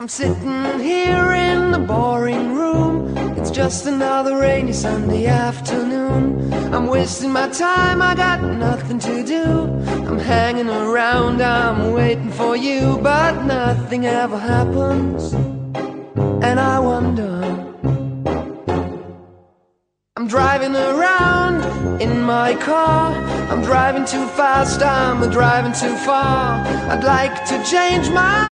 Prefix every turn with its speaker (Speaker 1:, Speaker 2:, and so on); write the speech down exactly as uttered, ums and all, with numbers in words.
Speaker 1: I'm sitting here in the boring room. It's just another rainy Sunday afternoon. I'm wasting my time, I got nothing to do. I'm hanging around, I'm waiting for you, but nothing ever happens. And I wonder, I'm driving around in my car. I'm driving too fast, I'm driving too far. I'd like to change my